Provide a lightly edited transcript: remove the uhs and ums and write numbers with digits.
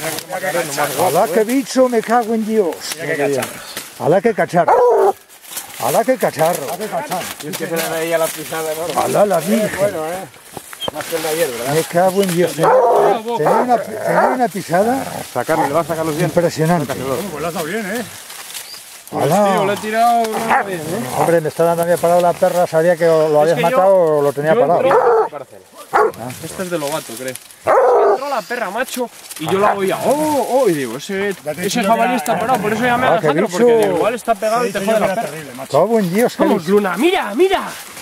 Alá que bicho, me cago en Dios. Alá que cacharro. Alá que cacharro. Y es que se le veía la pisada enorme. Alá la virgen. Bueno, más que el de ayer, ¿verdad? Me cago en Dios. Tenía una pisada Sacarle, le va a sacar los dientes. impresionante. Pues lo has dado bien, ¿eh? Alá. Tío, le he tirado bien, ¿eh? Hombre, me está dando a mí parado la perra, sabía que lo habías que yo- matado o lo tenía parado. Este es de Lobato, creo. Es que entró la perra, macho, y yo la oía, y digo, ese jabalí está parado, por eso llamé a qué Alejandro, bicho. porque digo, igual está pegado y te jode la perra. Terrible, macho. Cago en Dios. Vamos, Luna, mira, mira.